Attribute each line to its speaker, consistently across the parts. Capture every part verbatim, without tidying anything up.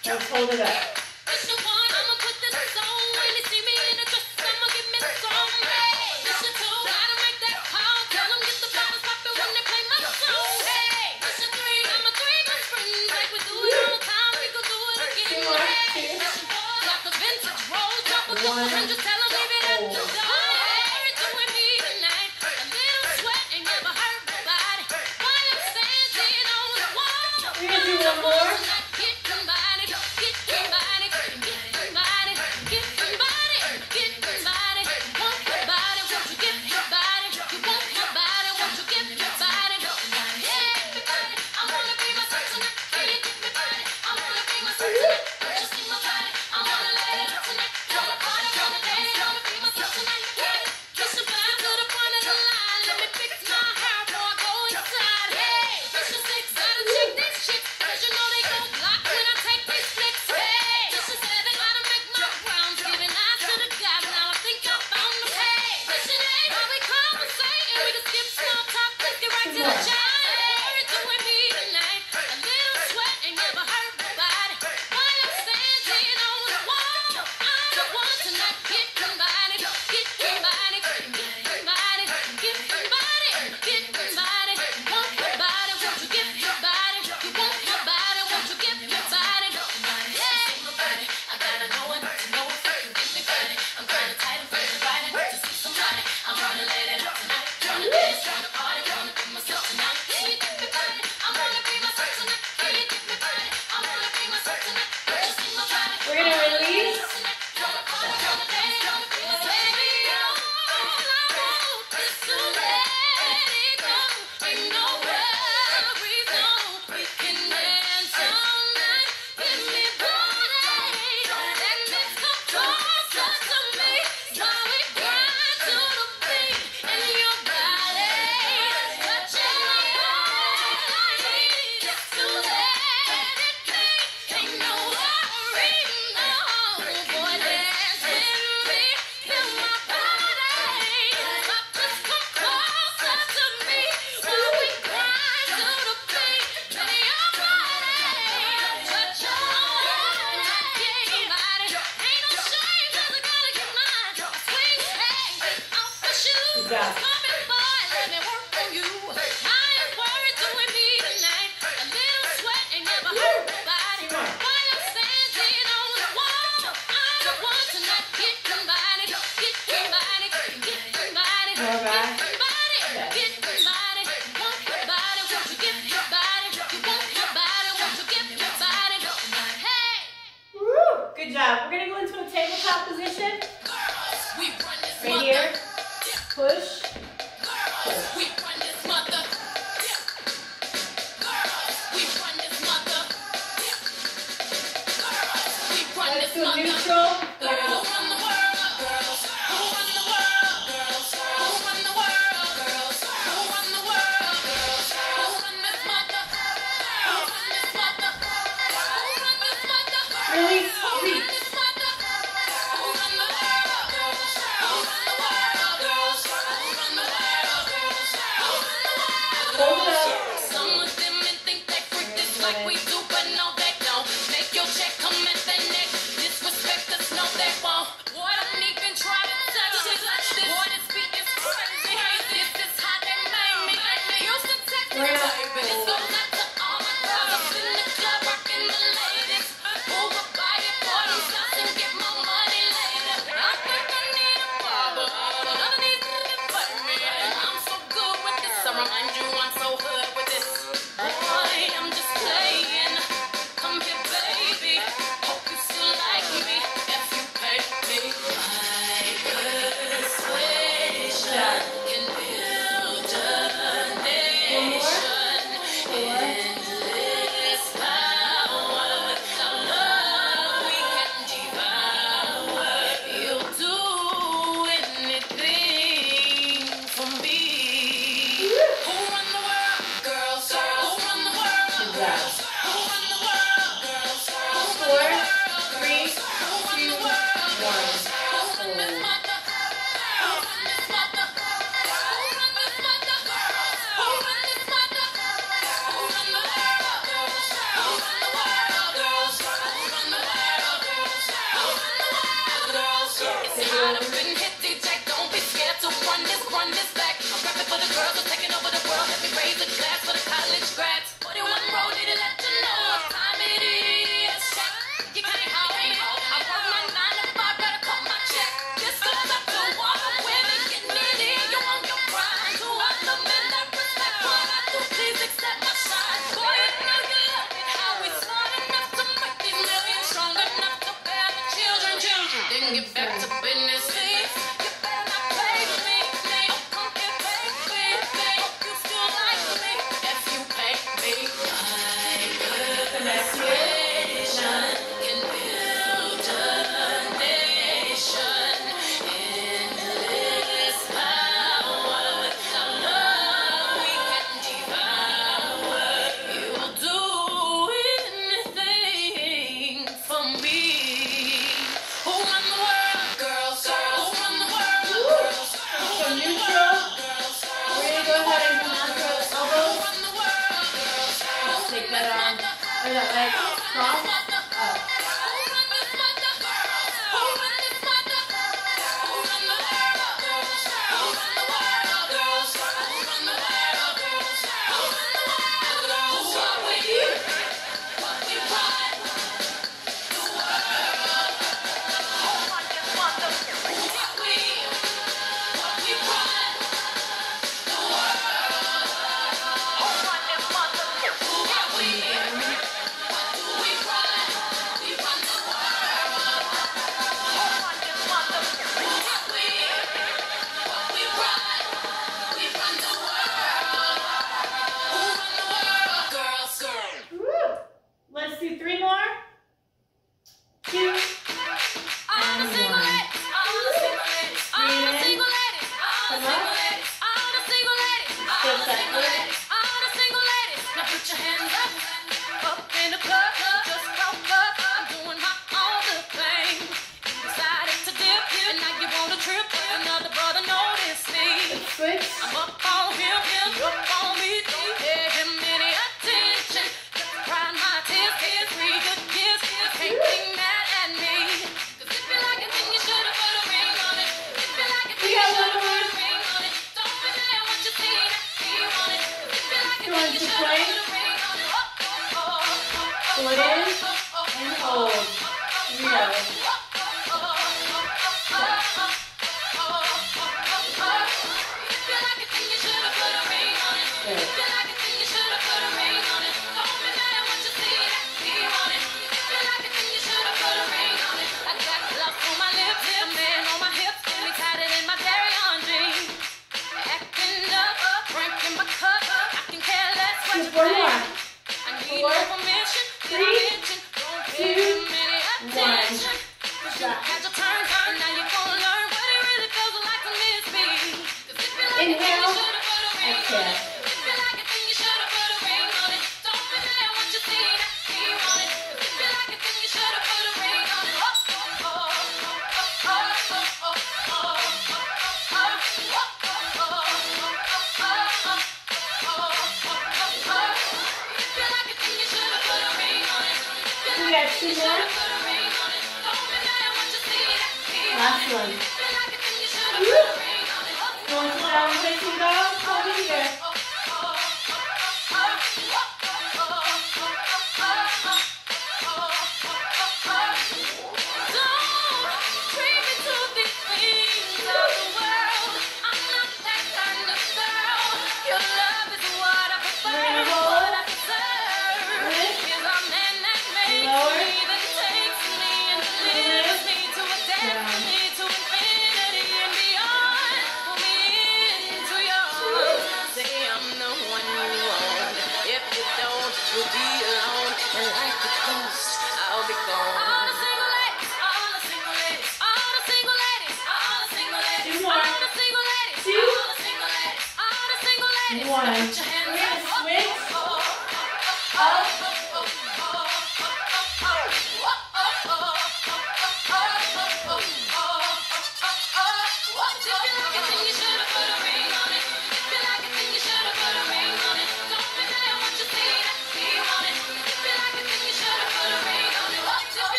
Speaker 1: Let's hold it up. Good job. We're going to go into a tabletop position. Right here. Push. Let's do neutral.
Speaker 2: Like we do, but no, they don't. Make your check come at the neck. Disrespect us, no.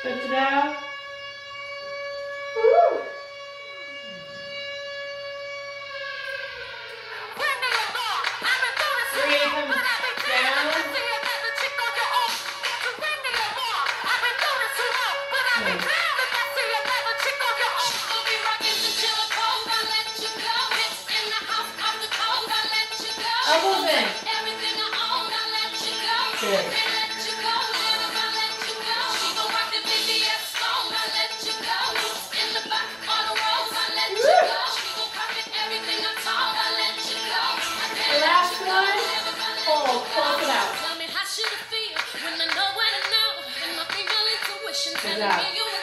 Speaker 1: Stretch it out. Woo. Three, come down. Elbows in. Good. Good job.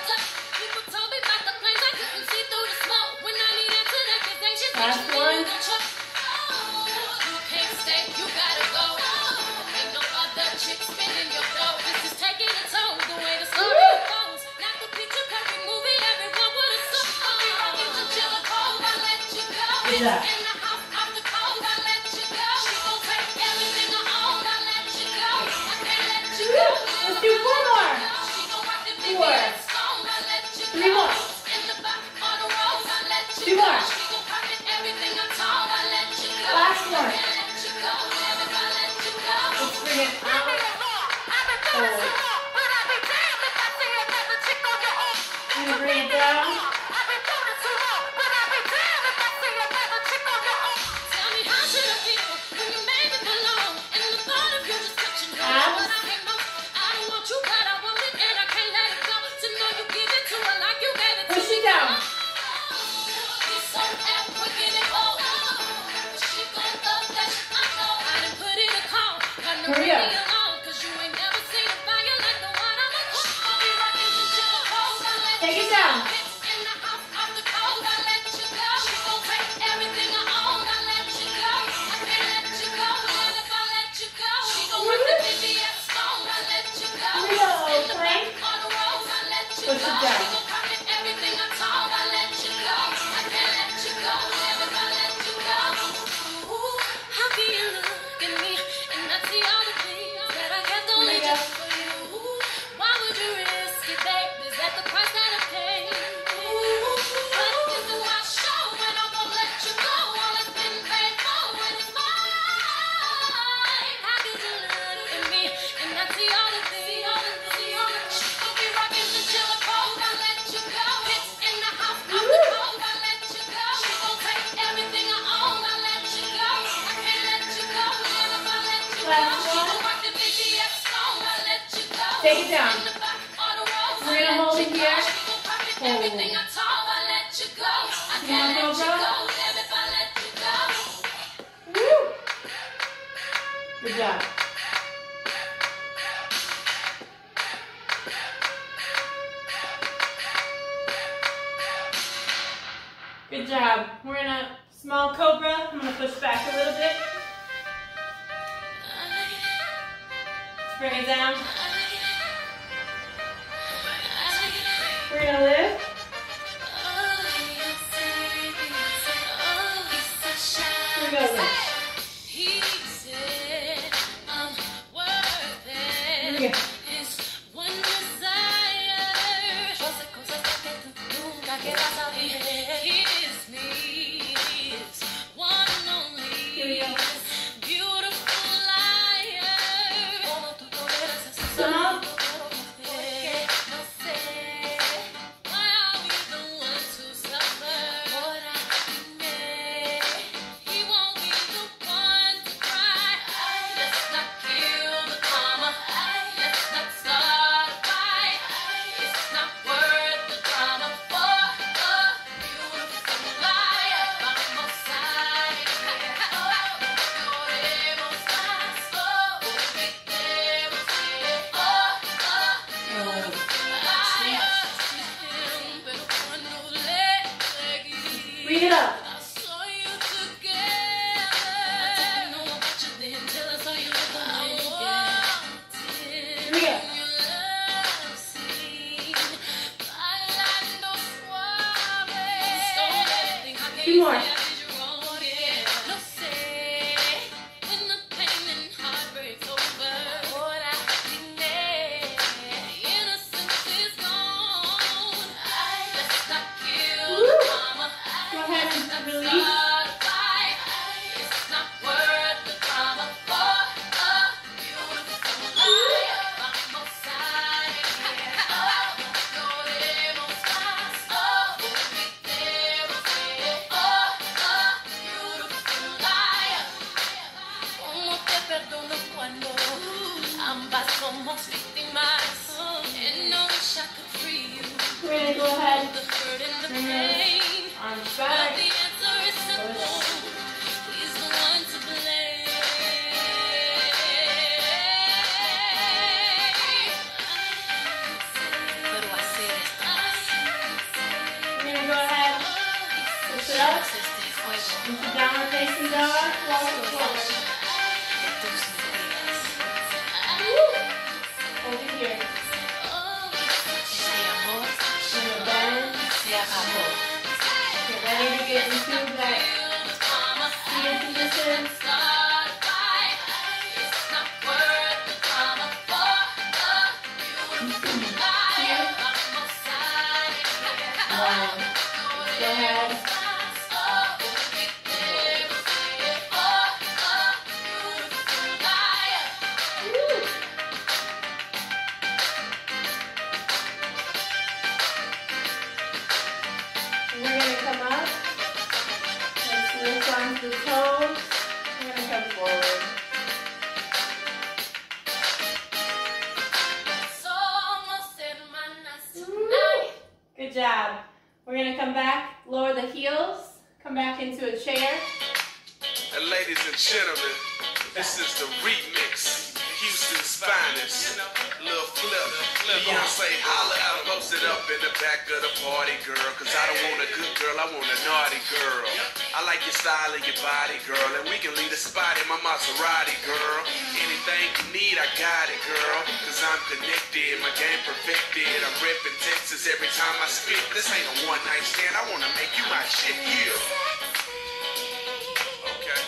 Speaker 1: Last one. Good job. Let's do four more. Four. Three more. Two more. Last one. Let's bring it out. Forward. I'm going to bring it down. Hurry up. Take it down. Plank. Push it down. Take it down. We're going to hold it here. Hold. Come on, Cobra. Woo. Good job. Good job. We're in a small Cobra. I'm going to push back a little bit. Let's bring it down. We're going to lift. Here we go, lift. Here we go. We're gonna go ahead and bring it on back. Into downward facing dog, walk it forward. Woo. Over here. Gonna bend. Get ready to get into that seated position. Two. One. Go ahead. The toes, we're going to come forward. Ooh. Good job. We're going to come back, lower the heels, come back into a chair.
Speaker 2: And ladies and gentlemen, this is the remix, Houston's finest. Lil Flip, Beyonce holla out, post it up in the back of the party, girl. Cause I don't want a good girl, I want a naughty girl. I like your style and your body, girl. And we can leave the spot in my Maserati, girl. Anything you need, I got it, girl. Cause I'm connected, my game perfected. I'm repping Texas every time I spit. This ain't a one night stand, I wanna make you my shit, yeah. Okay.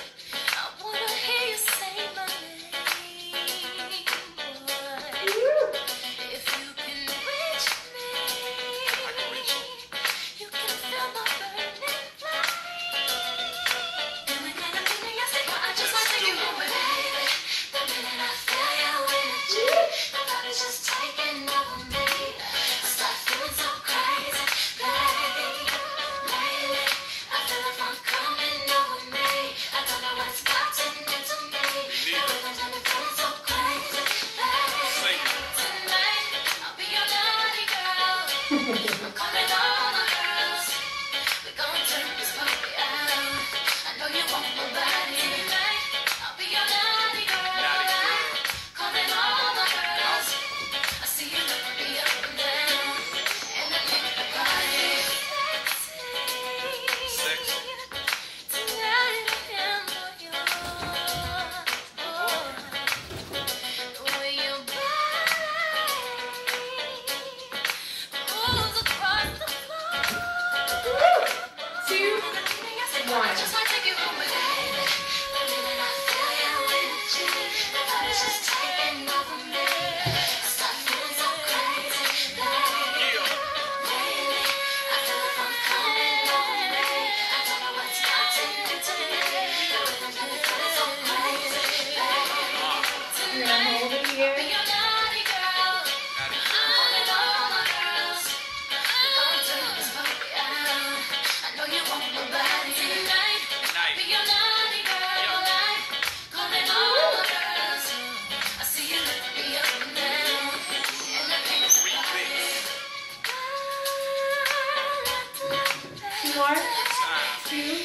Speaker 1: more. Two.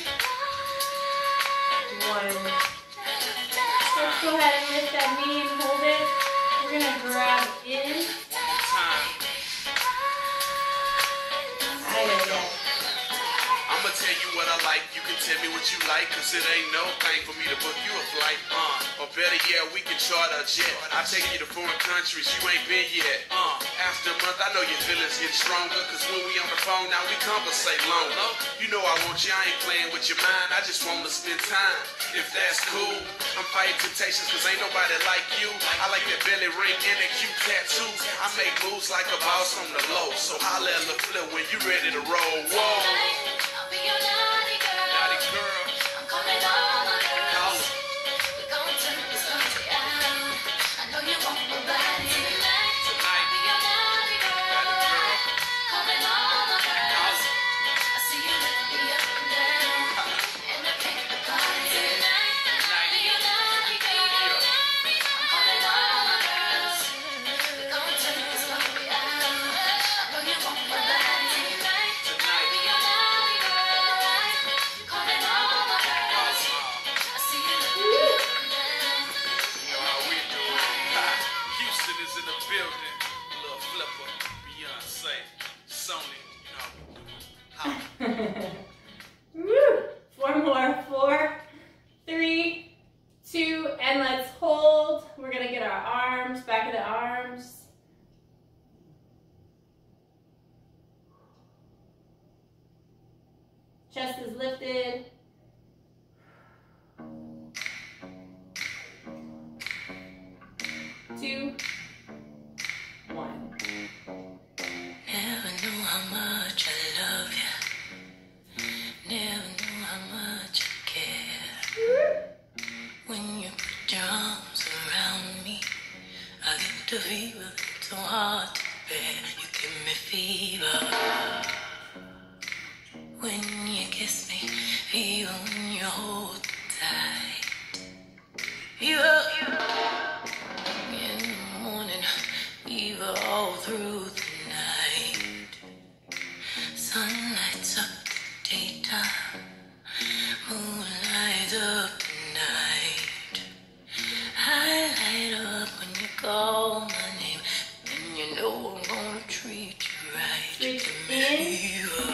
Speaker 1: One. Let's go ahead and lift that knee and hold it. We're going to grab in.
Speaker 2: I'm going to tell you what I like. You can tell me what you like, cause it ain't no thing for me to book you a flight. Uh, or better yet, we can charter a jet. I take you to foreign countries you ain't been yet. Uh, after a month, I know your feelings get stronger, cause when we on the phone now, we conversate longer. You know I want you, I ain't playing with your mind. I just want to spend time, if that's cool. I'm fighting temptations, cause ain't nobody like you. I like that belly ring and that cute tattoos. I make moves like a boss on the low, so holla at the flip when you ready to roll. Whoa.
Speaker 3: I'll be your naughty girl.
Speaker 2: Naughty girl.
Speaker 3: I'm calling all my girls. We're gonna turn this party out. I know you want my body tonight. I'll be your naughty girl. Calling all my girls. I see you lift me up and down, and I pick the party tonight. I'll be your naughty girl. I'm calling all my girls.
Speaker 2: building. Little Flipper, Beyonce, Sony, you know.
Speaker 1: Woo! Four more. Four, three, two, and let's hold. We're gonna get our arms, back of the arms. Chest is lifted. Two, one.
Speaker 3: Never knew how much I love you. Never knew how much I care. When you put your arms around me, I get the fever that's so hard to bear. You give me fever. When you kiss me, fever when you hold tight. Fever in the morning, fever all through the night. Sun lights up the daytime, moon lights up the night. I light up when you call my name, and you know I'm gonna treat you right.
Speaker 1: Breathe
Speaker 3: Give
Speaker 1: in.
Speaker 3: me fever.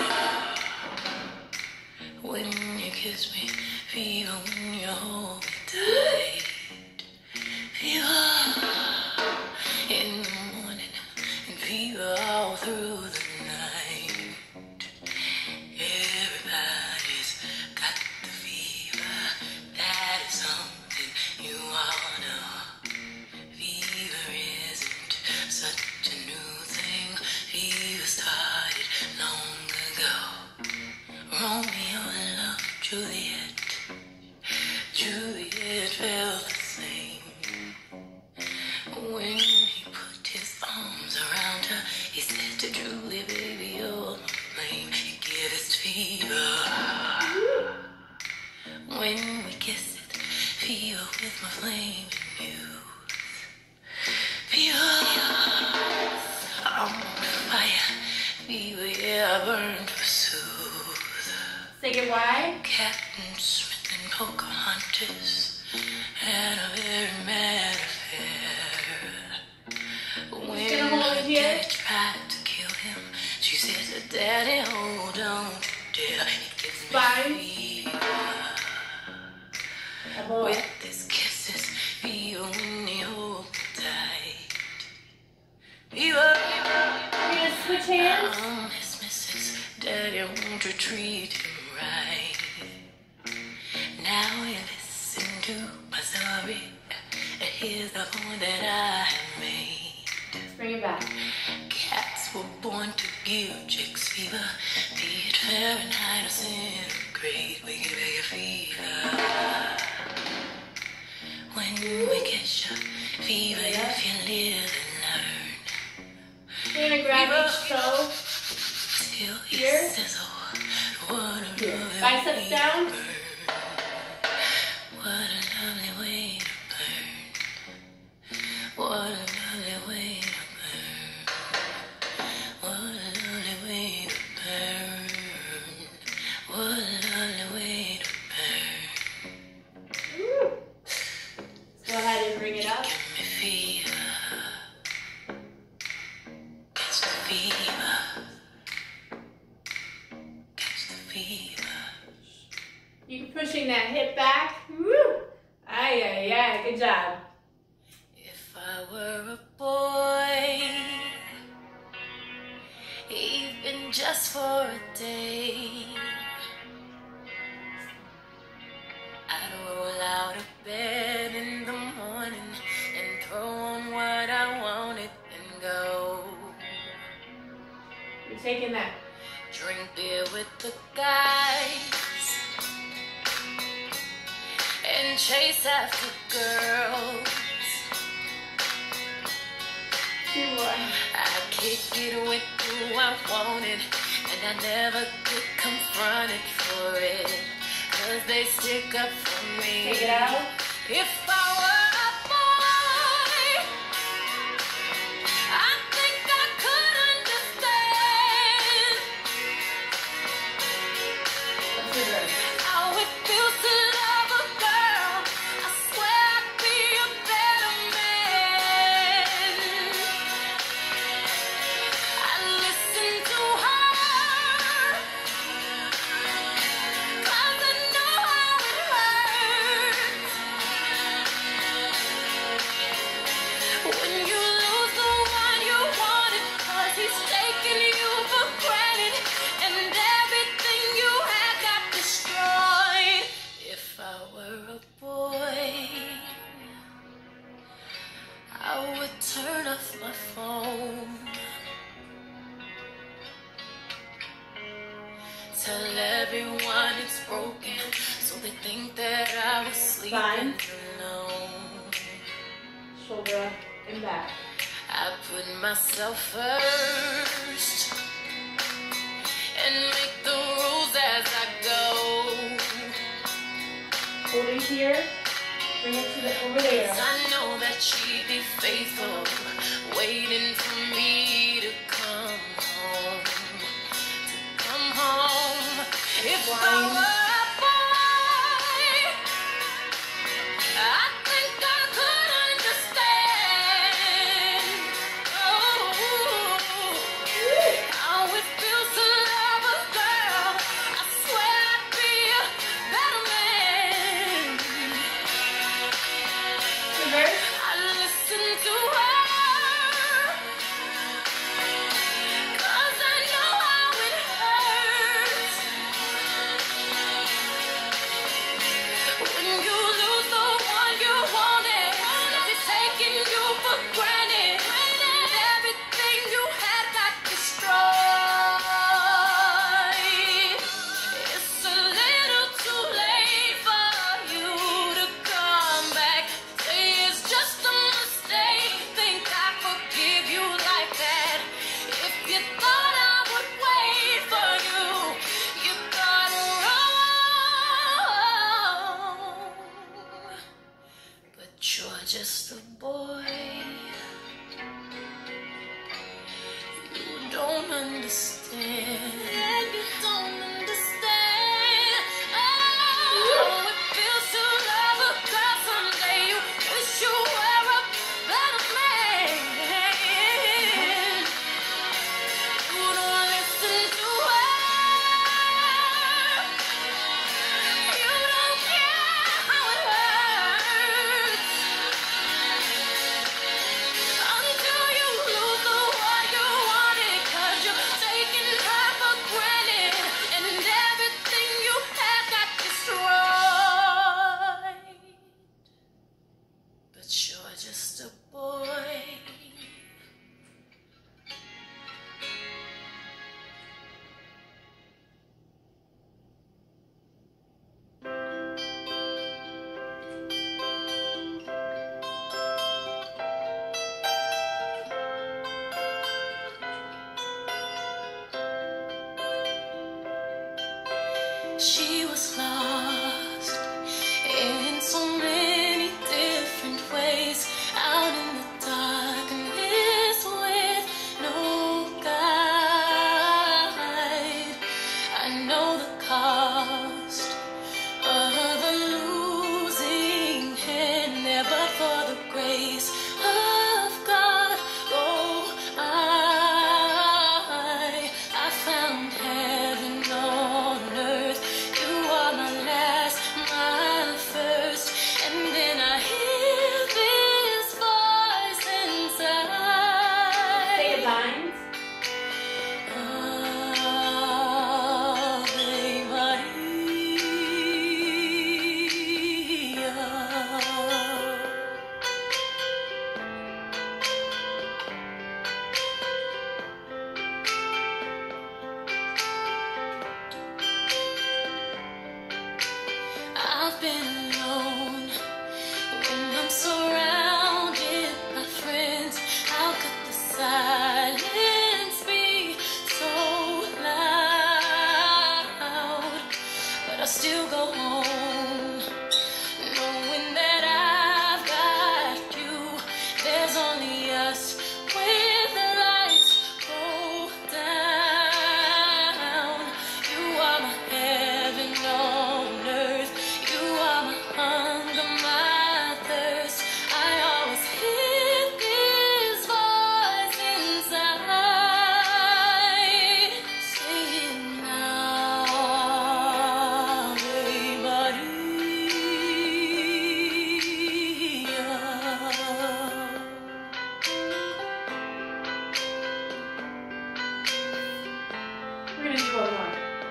Speaker 3: When you kiss me, fever when you hold me tight. Fever in the morning and fever all through the night. Everybody's got the fever. That is something you all know. Fever isn't such a new thing. Fever started long ago. Romeo loved Juliet. Juliet felt the same. When he put his arms around her, he said to Julie, baby, you're my flame. You give us fever. When we kiss it, fever with my flame and you. Fever, I'm on fire. Fever, yeah, I burn for soothe.
Speaker 1: Say goodbye.
Speaker 3: Captain Smith and Pocahontas had a very mad affair. When
Speaker 1: Just gonna hold
Speaker 3: her
Speaker 1: it here.
Speaker 3: daddy tried to kill him, she said to Daddy, oh, don't you dare. It gives me
Speaker 1: Fine.
Speaker 3: fever.
Speaker 1: And hold.
Speaker 3: With his kisses, fever when he holds me tight. Fever,
Speaker 1: We're gonna switch hands.
Speaker 3: um, his missus, Daddy won't you treat him right. Now you listen to my story. Here's the point that I have made.
Speaker 1: Let's bring it back.
Speaker 3: Cats were born to give chicks fever. Be it Fahrenheit or centigrade, we give you fever. When we catch a fever, if you live and
Speaker 1: We're gonna grab each toe.
Speaker 3: learn. Till
Speaker 1: Here.
Speaker 3: he says, oh, what a
Speaker 1: Here.
Speaker 3: lovely
Speaker 1: Biceps
Speaker 3: way
Speaker 1: down.
Speaker 3: to burn. What a lovely way to burn. What a lovely way to burn. What a lovely way to burn. What a lovely way to burn.
Speaker 1: Woo. Let's go ahead and bring it up.
Speaker 3: Give me fever. Catch the fever. Catch the fever.
Speaker 1: You keep pushing that hip back. Woo! Ay, ay, ay. Good job.
Speaker 3: If I were a boy, even just for a day, I'd roll out of bed in the morning and throw on what I wanted and go.
Speaker 1: You're taking that.
Speaker 3: Drink beer with the guys and chase after girls.
Speaker 1: Two more.
Speaker 3: I kick it with who I wanted, and I never get confronted for it, 'cause they stick up for me.
Speaker 1: Take it out.
Speaker 3: If I were a boy, I think I could understand
Speaker 1: Let's reverse.
Speaker 3: how it feels to love a girl. I swear I'd be a better man. tell everyone it's broken, so they think that I was sleeping
Speaker 1: Fine.
Speaker 3: alone.
Speaker 1: Shoulder up and back.
Speaker 3: I put myself first and make the rules as I go.
Speaker 1: Holding here. Bring it to the over there.
Speaker 3: 'Cause I know that she'd be faithful, waiting for me to come home, to come home. If I
Speaker 1: Wine.
Speaker 3: were a boy, I think I could understand. Oh, how it feels to love a girl. I swear I'd be a better man.
Speaker 1: Reverse.
Speaker 3: I listen to her, 'cause I know how it hurts when you lose the one you wanted. It's taking you for granted, and everything you had got destroyed. It's a little too late for you to come back. Say it's just a mistake. Think I forgive you like that. If you thought I would wait for you, you thought wrong. But you're just a boy. You don't understand. Yeah, you don't understand. Oh, it feels to love a girl someday. You wish you were a better man. You don't listen to her. You don't care how it hurts until you lose the one you wanted. 'Cause you're taking her for granted, and everything you had got destroyed. But you're just a boy. She was lost in so many different ways, out in the darkness with no guide. I know the cost of a losing hand, never for the grace of God. Oh, I, I found heaven on earth. You are my last, my first, and then I hear this voice inside.
Speaker 1: Say it lines.
Speaker 3: Ave Maria. I've been alone when I'm surrounded by friends. How could the silence be so loud? But I still go home, knowing that I've got you. There's only us when the lights go down. You are my heaven on earth. You are my hunger, my thirst. I always hear this voice inside saying now, Ave Maria.
Speaker 1: We're gonna do one more.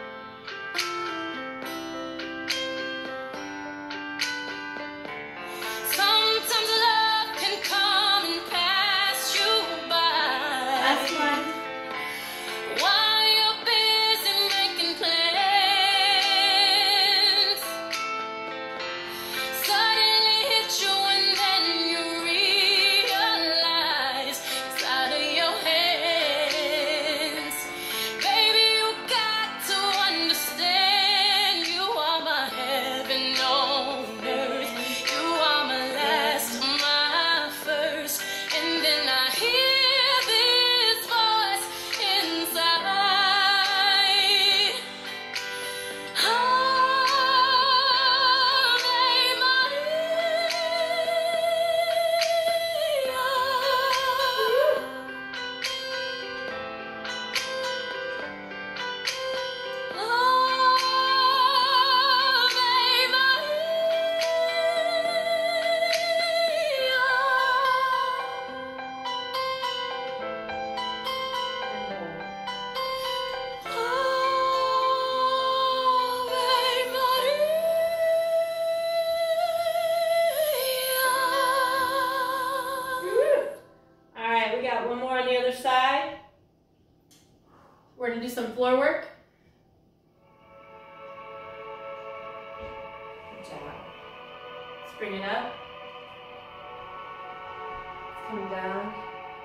Speaker 3: Sometimes love can come and pass you by
Speaker 1: Last one.
Speaker 3: while you're busy making plans.
Speaker 1: more on the other side. We're gonna do some floor work. Good job. Let's bring it up. It's coming down.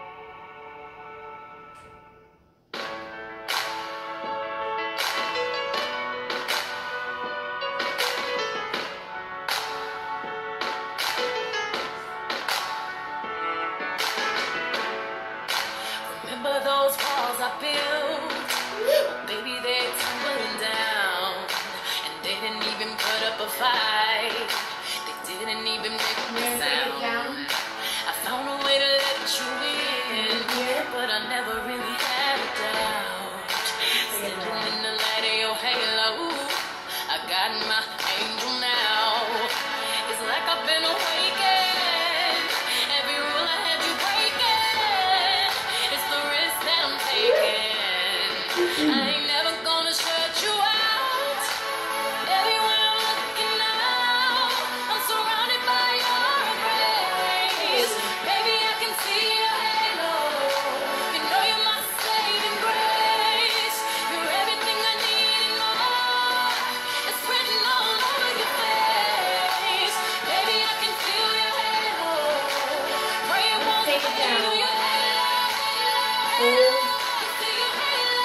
Speaker 3: Remember those walls I built? Baby, they're tumbling down. And they didn't even put up a fight. They didn't even make me sound. I found a way to let you in, but I never really had a doubt. Standing in the light of your halo, I got my angel now. It's like I've been awakened. Every rule I had you breaking. It's the risk that I'm taking. I ain't never gonna shut you out. Everywhere I'm looking now, I'm surrounded by your embrace. Baby, I can see your halo. You know you're my saving grace. You're everything I need and more. It's written all over your face. Baby, I can feel your halo. Pray it won't
Speaker 1: Take it
Speaker 3: fade.
Speaker 1: down.
Speaker 3: Your halo, halo,
Speaker 1: Hold.
Speaker 3: I see your halo,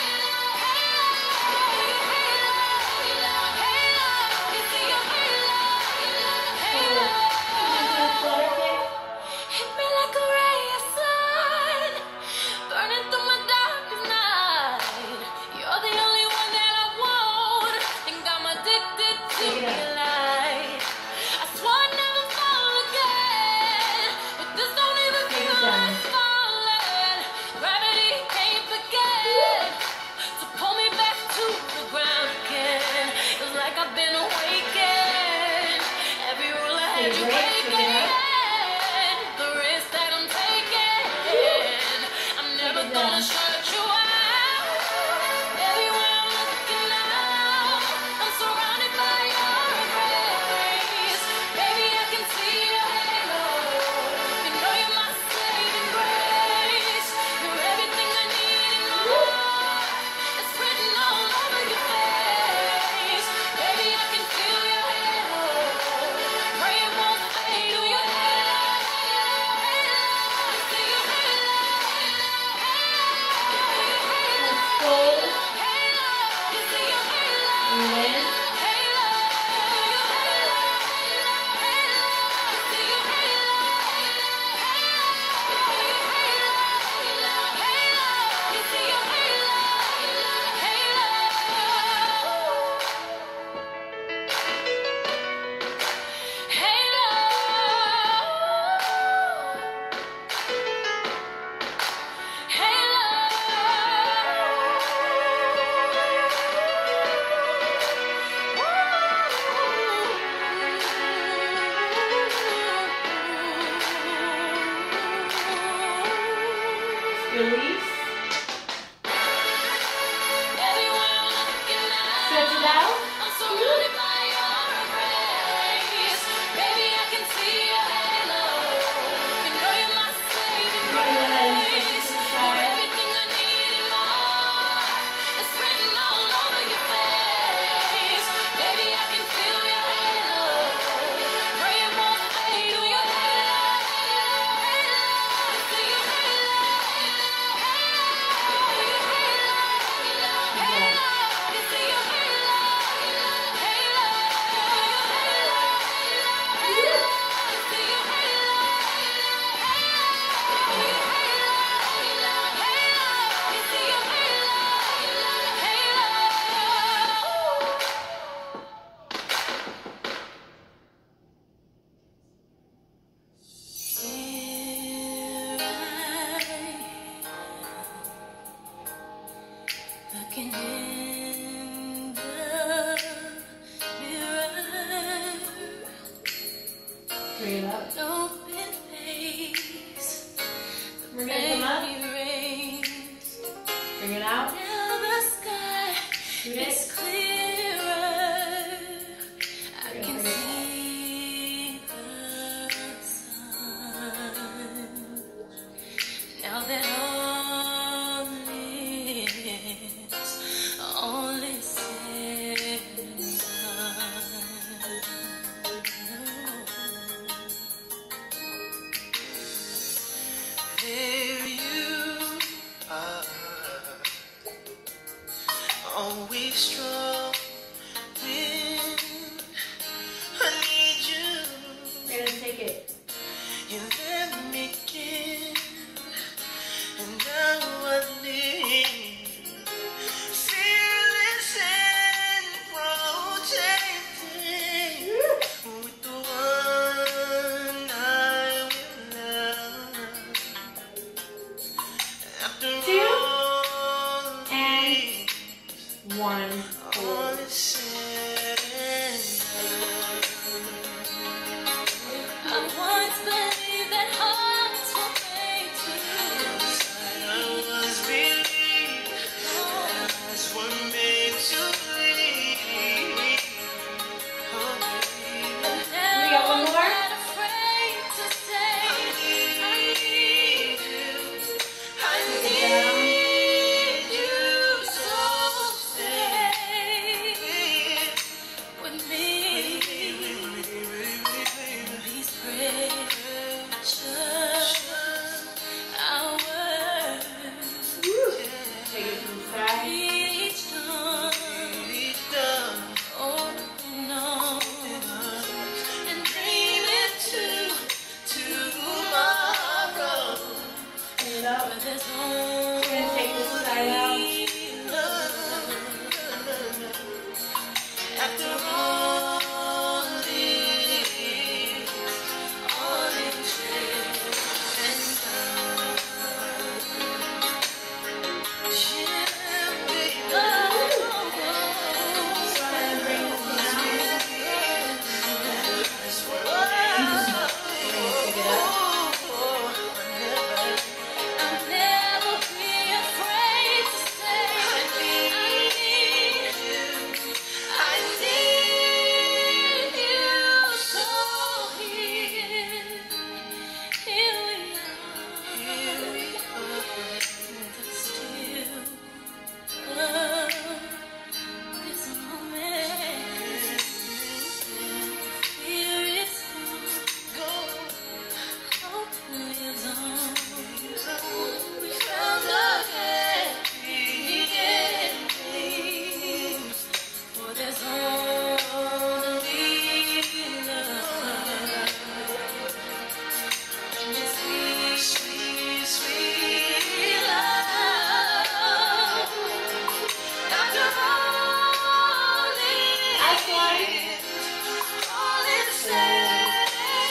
Speaker 3: halo, halo, you see your halo, halo.
Speaker 1: Flutter kick.
Speaker 3: Hit me like a ray of sun, burning through my darkest night. You're the only one that I want. Think I'm addicted to your light. I swore I'd never fall again, but this don't even feel like falling. Gravity can't forget to pull me back to the ground again. It's like I've been awakened. Every rule I had you breaking. The risk that I'm taking. I'm never gonna shut you out. Everywhere I'm looking now, I'm surrounded by your embrace. Baby, I can see your halo. You know you're my saving grace. You're everything I need and more. It's written all over your face. Baby, I can feel your halo. Pray it won't fade. Do your halo, halo, halo. I see your halo,
Speaker 1: Let's fold.
Speaker 3: halo, you see your halo,
Speaker 1: And
Speaker 3: halo, your halo, halo, you see your halo, halo, you see your halo,
Speaker 1: release.
Speaker 3: Everywhere I'm looking now,
Speaker 1: Stretch it out.
Speaker 3: I'm surrounded by your embrace. Baby, I can see your halo. You know you're my saving
Speaker 1: Go ahead and switch
Speaker 3: grace.
Speaker 1: to the
Speaker 3: You're
Speaker 1: side.
Speaker 3: everything I need and more. It's written all over your face. Baby, I can feel your halo. Pray it won't fade. Do your halo, halo, halo. You see your halo, Looking in the mirror,
Speaker 1: Bring it up.
Speaker 3: open face,
Speaker 1: We're gonna come up.
Speaker 3: rainy rains.
Speaker 1: Bring it out.
Speaker 3: Now the sky
Speaker 1: Shoot
Speaker 3: is
Speaker 1: it.
Speaker 3: clearer. I
Speaker 1: Bring it,
Speaker 3: can
Speaker 1: bring it.
Speaker 3: see the sun. Now that
Speaker 4: strong wind. I need you.
Speaker 1: We're gonna take it.
Speaker 4: You let me in, and now I live. Fearless and protected with the one I will love. After
Speaker 1: Two,
Speaker 4: all
Speaker 1: and
Speaker 4: these,
Speaker 1: one.
Speaker 4: all is said and done.
Speaker 3: I once believed that hearts were made to
Speaker 4: I was believed, eyes were made to bleed. Oh, baby.
Speaker 3: Now
Speaker 1: We got one
Speaker 3: I'm
Speaker 1: more?
Speaker 3: not afraid to say I need you. I need you, so stay with me. These precious hours
Speaker 1: Take it to the side.
Speaker 3: each time. Oh no, and dream it too tomorrow.
Speaker 1: Clean it up.
Speaker 3: But there's
Speaker 1: We're gonna take this side out.
Speaker 3: only after all this, all is said and done. Yeah, baby. Oh,
Speaker 1: Go ahead and bring this down. Take it up.
Speaker 3: I'll never be afraid to say I need you. I need you, so here, here we are. There's still love, this moment. Fear is gone, hope lives on. We found a happy ending, for there's only love. And this sweet, sweet, sweet love. After all
Speaker 1: Last one.
Speaker 3: this, all is said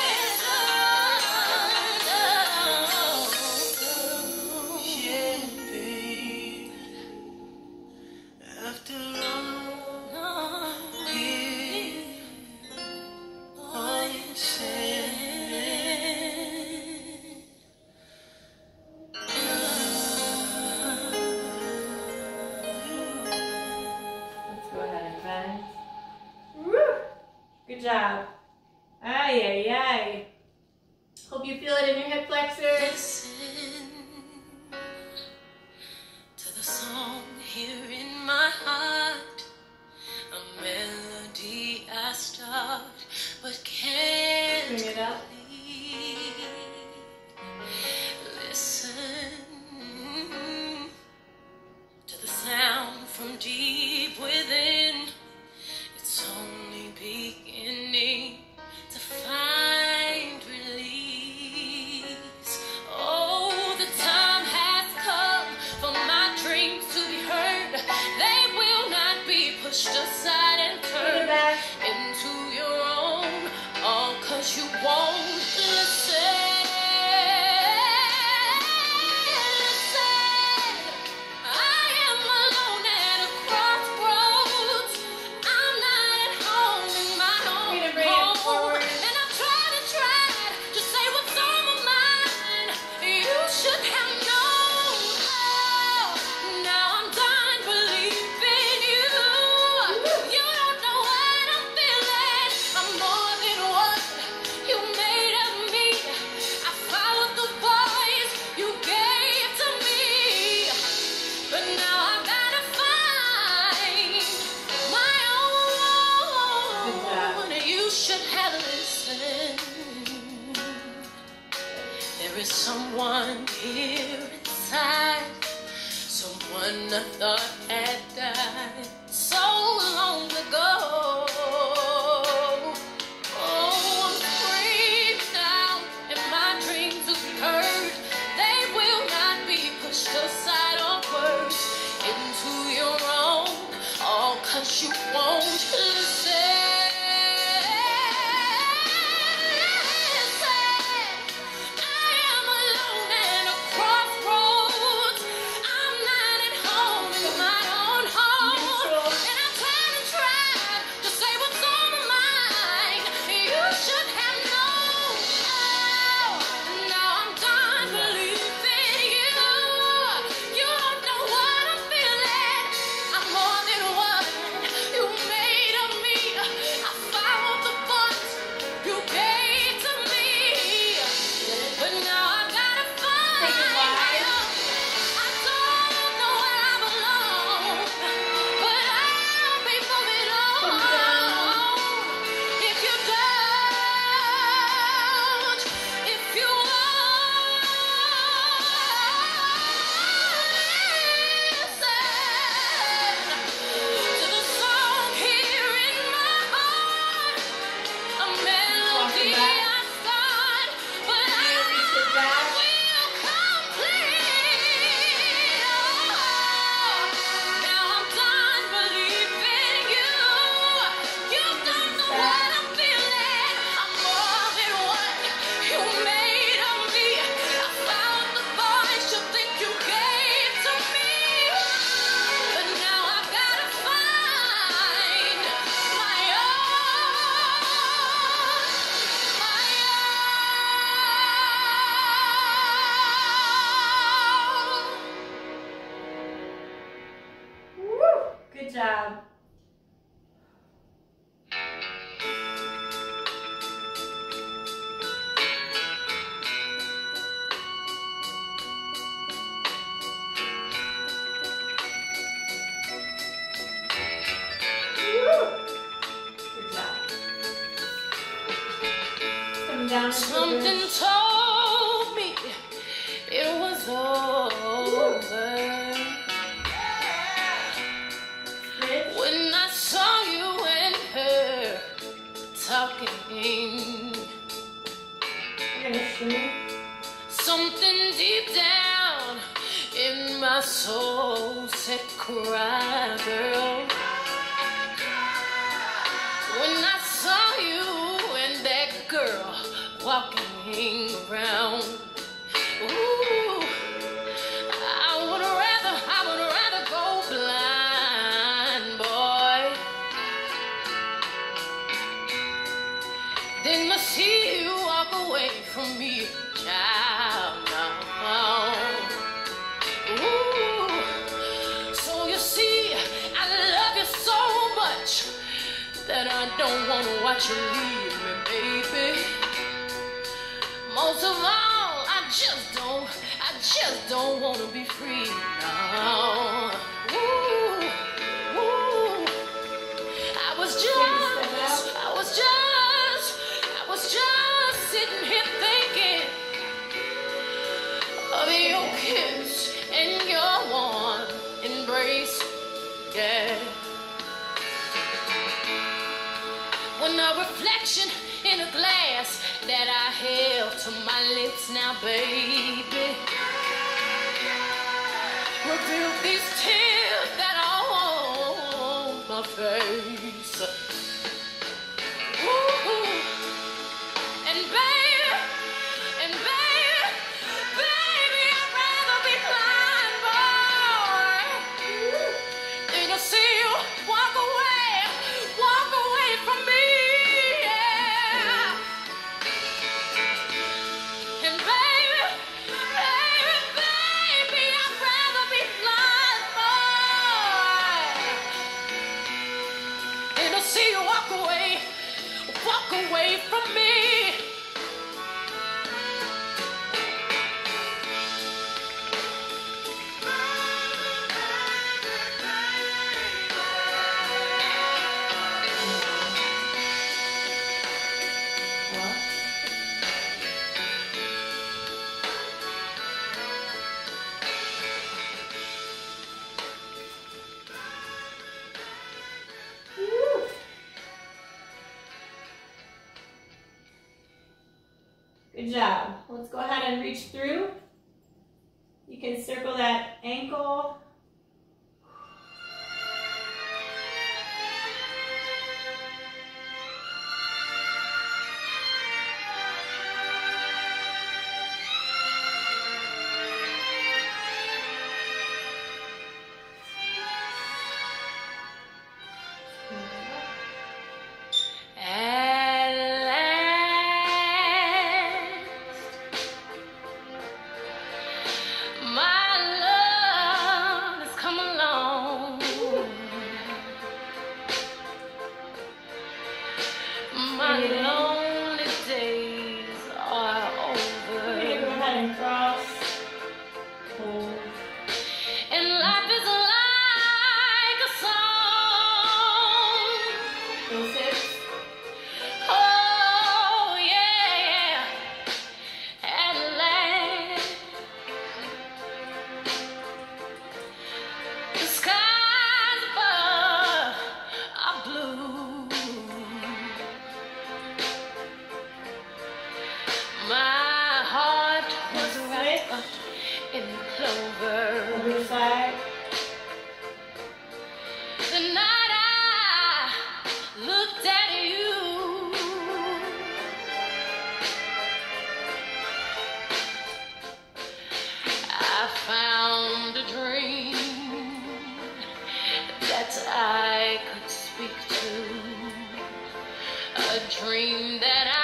Speaker 3: and done.
Speaker 4: Yeah, babe. After all this, all is said.
Speaker 1: Let's go ahead and bend. Woo! Good job. Ay, ay, ay. Hope you feel it in your hip flexors.
Speaker 3: Listen to the song here in my heart, a melody I start but can't
Speaker 1: Bring it up.
Speaker 3: complete. Listen to the sound from deep within. It's only beginning to find release. Oh, the time has come for my dreams to be heard. They will not be pushed aside and
Speaker 1: Take it
Speaker 3: turned
Speaker 1: back.
Speaker 3: into your own, all 'cause you won't listen. Listen, I am alone at a crossroads. I'm not at home in my own
Speaker 1: Way to bring it
Speaker 3: home.
Speaker 1: forward.
Speaker 3: And I've tried and tried to say what's on my mind. You should have known. Oh, now I'm done believing you. You don't know what I'm feeling. I'm more than what you made of me. I followed the voice you gave to me. But now I've gotta find my
Speaker 1: Good job.
Speaker 3: own. You should have listened. There is someone here inside, someone I thought had died. So you won't listen. I am alone at a crossroads. I'm not at home in my own home. And I'm trying to try to say what's on my mind. You should have known. Oh, now I'm done believing you. You don't know what I'm feeling. I'm more than what you made of me. I followed the voice you gave to me. But now I gotta find you. I don't know where I belong, but I'll be moving on. If you don't, if you won't listen to the song here in my heart, a melody I start, but I will complete. Now I'm done believing you. You don't know what I'm feeling. I'm more than what you made of me. I found the voice you think you gave to me, but now I've gotta find my own, my own.
Speaker 1: Woo! Good job. Woo! Good job. Come down.
Speaker 3: Something told me it was over
Speaker 1: Rich.
Speaker 3: when I saw you and her talking.
Speaker 1: You're gonna shimmy.
Speaker 3: Something deep down in my soul said, cry, girl. When I saw you and that girl walking around, ooh, I would rather, I would rather go blind, boy, than to see you walk away from me, child. Now, ooh, so you see, I love you so much that I don't want to watch you leave me, baby. Most of all, I just don't, I just don't want to be free now. Ooh, ooh. I was just, I was just, I was just sitting here thinking of your kiss and your warm embrace, yeah. When a reflection in a glass that I held to my lips now, baby, revealed these tears that are on my face. Ooh. And baby, and baby, baby, I'd rather be blind, boy, than to see you walk away, walk away from me, yeah. And baby, baby, baby, I'd rather be blind, boy, than to see you walk away, walk away from me.
Speaker 1: Good job. Let's go ahead and reach through. You can circle that ankle. hold.
Speaker 3: And life is like a song.
Speaker 1: Those hips.
Speaker 3: Oh, yeah. At last, the skies above are blue. My heart was wrapped up in clover.
Speaker 1: Other side.
Speaker 3: The night I looked at you, I found a dream that I could speak to, a dream that I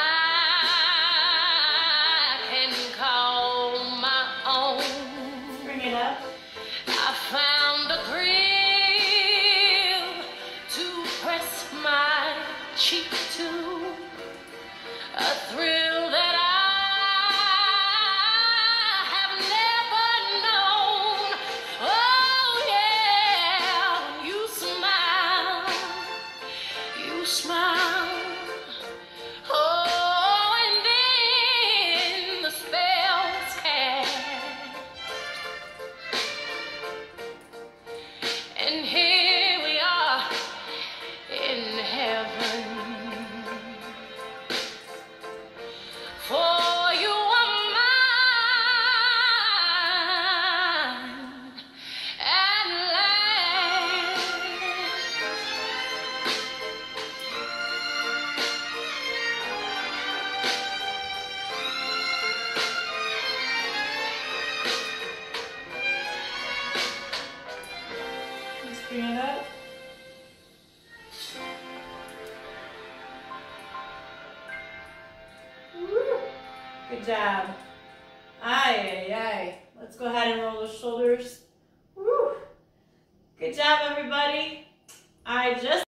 Speaker 3: can call my own.
Speaker 1: Bring it up.
Speaker 3: I found a thrill to press my cheek to, a thrill that I have never known. Oh yeah, you smile, you smile. Oh, and then the spell's cast. And here we are in heaven. For you are mine at last.
Speaker 1: Let's bring it up. Woo. Good job. Aye, aye, aye. Let's go ahead and roll the shoulders. Woo. Good job, everybody. I just